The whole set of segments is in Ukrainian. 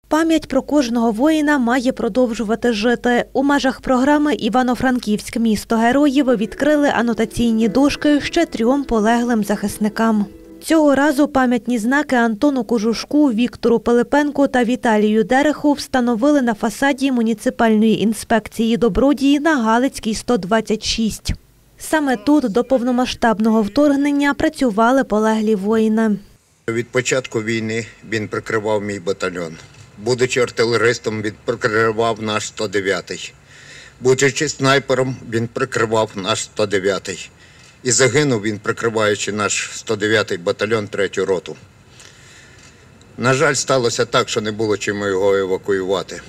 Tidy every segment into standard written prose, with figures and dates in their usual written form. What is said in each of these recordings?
Пам'ять про кожного воїна має продовжувати жити. У межах програми «Івано-Франківськ. Місто героїв» відкрили анотаційні дошки ще 3 полеглим захисникам. Цього разу пам'ятні знаки Антону Кожушку, Віктору Пилипенку та Віталію Дереху встановили на фасаді муніципальної інспекції Добродії на Галицькій, 126. Саме тут до повномасштабного вторгнення працювали полеглі воїни. Від початку війни він прикривав мій батальйон. Будучи артилеристом, він прикривав наш 109-й. Будучи снайпером, він прикривав наш 109-й. І загинув він, прикриваючи наш 109-й батальйон 3-ю роту. На жаль, сталося так, що не було чим його евакуювати.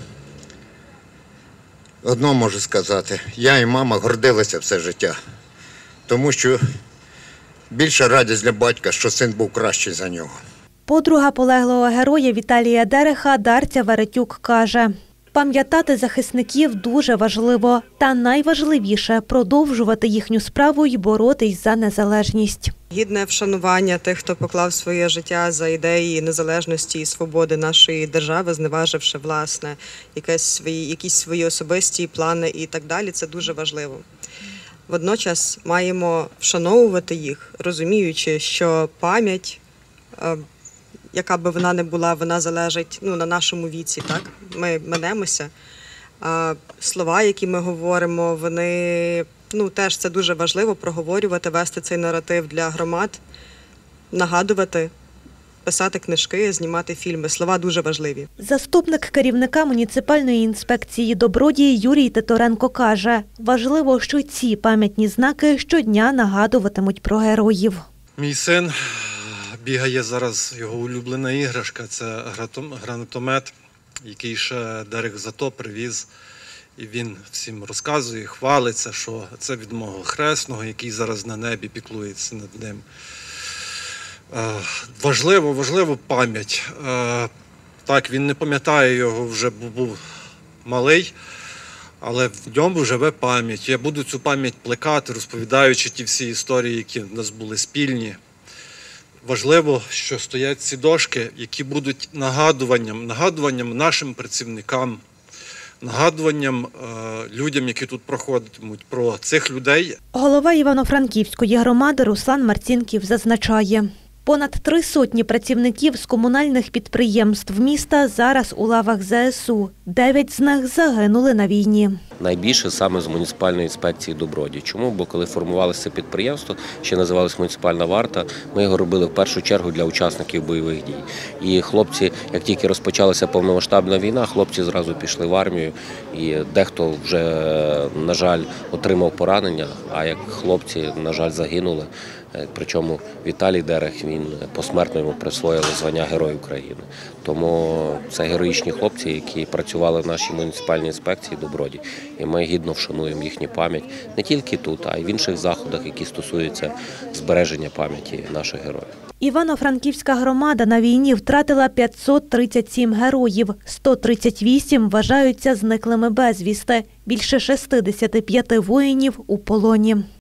Одно можу сказати, я і мама гордилися все життя. Тому що більша радість для батька, що син був кращий за нього. Подруга полеглого героя Віталія Дереха Дарця Веретюк каже, пам'ятати захисників дуже важливо, та найважливіше – продовжувати їхню справу і боротись за незалежність. Гідне вшанування тих, хто поклав своє життя за ідеї незалежності і свободи нашої держави, зневаживши, власне, якісь свої особисті плани і так далі, це дуже важливо. Водночас маємо вшановувати їх, розуміючи, що пам'ять, яка би вона не була, вона залежить на нашому віці, так? Ми минемося. Слова, які ми говоримо, вони теж це дуже важливо проговорювати, вести цей наратив для громад, нагадувати, писати книжки, знімати фільми. Слова дуже важливі. Заступник керівника муніципальної інспекції Добродії Юрій Титоренко каже, важливо, що ці пам'ятні знаки щодня нагадуватимуть про героїв. Мій син бігає зараз, його улюблена іграшка – це гранатомет, який ще Дерех з АТО привіз. І він всім розказує, хвалиться, що це від мого хресного, який зараз на небі піклується над ним. Важливо пам'ять. Так, він не пам'ятає його вже, бо був малий, але в ньому живе пам'ять. Я буду цю пам'ять плекати, розповідаючи ті всі історії, які в нас були спільні. Важливо, що стоять ці дошки, які будуть нагадуванням нашим працівникам, нагадуванням людям, які тут проходитимуть, про цих людей. Голова Івано-Франківської громади Руслан Марцінків зазначає, понад 300 працівників з комунальних підприємств міста зараз у лавах ЗСУ. 9 з них загинули на війні. Найбільше саме з муніципальної інспекції Добродії. Чому? Бо коли формувалося це підприємство, ще називалось муніципальна варта, ми його робили в першу чергу для учасників бойових дій. І хлопці, як тільки розпочалася повномасштабна війна, хлопці зразу пішли в армію. І дехто вже, на жаль, отримав поранення, а як хлопці, на жаль, загинули. Причому Віталій Дерех, він посмертно йому присвоїли звання Герой України. Тому це героїчні хлопці, які працювали в нашій муніципальній інспекції Добродії. І ми гідно вшануємо їхню пам'ять не тільки тут, а й в інших заходах, які стосуються збереження пам'яті наших героїв. Івано-Франківська громада на війні втратила 537 героїв, 138 вважаються зниклими безвісти, більше 65 воїнів у полоні.